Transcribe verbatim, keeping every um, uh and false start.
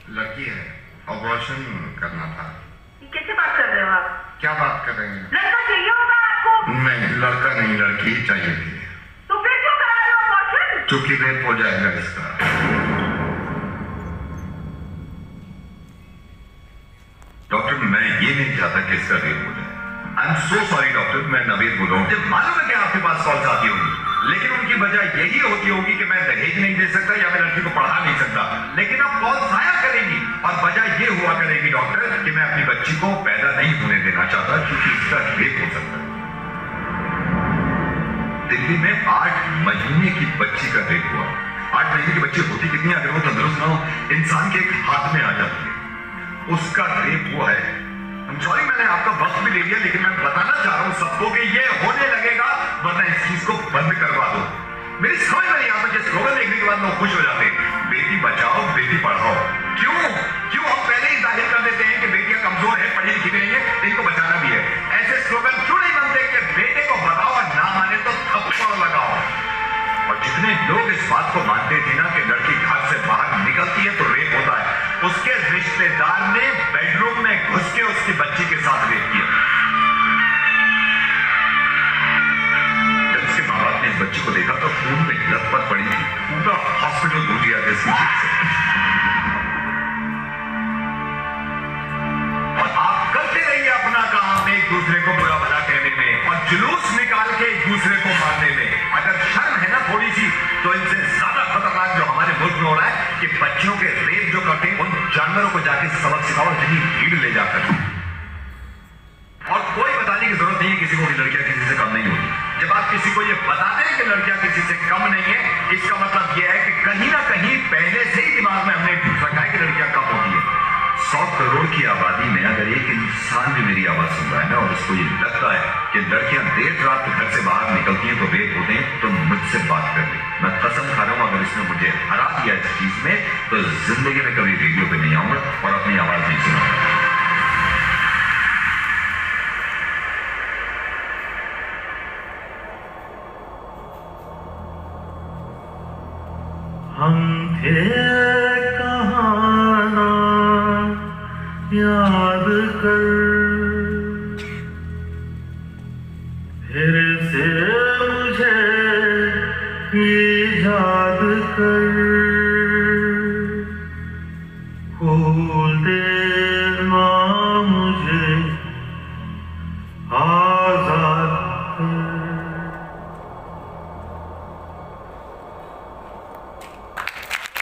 लड़की है, ऑपरेशन करना था। कैसे बात कर रहे हो आप? क्या बात कर रहे हैं? लड़का चाहिए होगा आपको? नहीं, लड़का नहीं, लड़की चाहिए थी। तो फिर क्यों करा रहे हो ऑपरेशन? चूंकि रेप हो जाएगा इसका। डॉक्टर, मैं ये नहीं चाहता कि इसका रेप हो जाए। I am so sorry doctor, मैं नवीद बोल रहा हूँ। मुझे मालूम है कि आपके पास कॉल्स आती होगी, लेकिन उनकी वजह यही होती होगी कि मैं दहेज नहीं दे सकता या मैं लड़की को पढ़ा नहीं सकता। लेकिन अब कॉल्स आया करेंगी और वजह ये हुआ करेगी डॉक्टर कि मैं अपनी बच्ची को पैदा नहीं होने देना चाहता, क्योंकि इसका रेप हो सकता है। दिल्ली में आठ महीने की बच्ची का रेप हुआ। आठ महीने की बच्ची होती कितनी, अगर वो तंदुरुस्त ना हो, इंसान के एक हाथ में आ जाती है। उसका रेप हुआ है। सॉरी, मैंने आपका वक्त भी ले लिया, लेकिन मैं बताना चाह रहा हूं सबको कि ये होने लगेगा, वरना इस चीज को बंद करवा दो। मेरी समझ में नहीं आता कि स्लोगन देखने के बाद लोग खुश हो जाते हैं, बेटी बचाओ बेटी पढ़ाओ। क्यों क्यों हम पहले ही जाहिर कर देते हैं कि बेटियां कमजोर है, पढ़ी लिखी नहीं है, इनको बचाना भी है। ऐसे स्लोगन क्यों नहीं बनते कि बेटे को बताओ और ना माने तो थप्पड़ लगाओ। और जितने लोग इस बात को मानते थे ना कि लड़की घर से बाहर निकलती है तो रेप होता है, उसके रिश्तेदार ने बेडरूम में घुस के उसकी बच्ची के साथ रेप किया। जब उसके माँ बाप ने इस बच्ची को देखा तो खून में लथपथ पड़ी थी, पूरा हॉस्पिटल दूर गया इसकी चीज से। और आप करते रहिए अपना काम, एक दूसरे को बुरा भला कहने में और जुलूस निकाल के एक दूसरे को मारने में। अगर शर्म है ना थोड़ी सी, तो इनसे ज्यादा खतरनाक जो हमारे मुल्क में हो रहा है कि बच्चियों के रेप जो करते हैं, उन जानवरों को जाके सबक सिखाओ जिन्हें भीड़ ले जाकर। और कोई बताने की जरूरत नहीं है किसी को कि लड़कियां किसी से कम नहीं होती। जब आप किसी को ये बताते हैं कि लड़कियां किसी से कम नहीं है, इसका मतलब यह है कि कहीं ना कहीं पहले से ही दिमाग में हमने रखा है कि लड़कियां कम होती है। सौ करोड़ की आबादी में अगर एक इंसान भी मेरी आवाज सुन रहा है ना और उसको ये लगता है कि लड़कियां देर रात घर से बाहर निकलती हैं तो रेप होते हैं, तो मुझसे बात कर ले। मैं कसम खा रहा हूं, अगर इसने मुझे हरा दिया इस चीज में तो जिंदगी में कभी रेडियो पे नहीं आऊंगा और अपनी आवाज नहीं सुनाऊंगा। हम थे कहाना याद कर, फिर से मुझे याद कर, खोल दे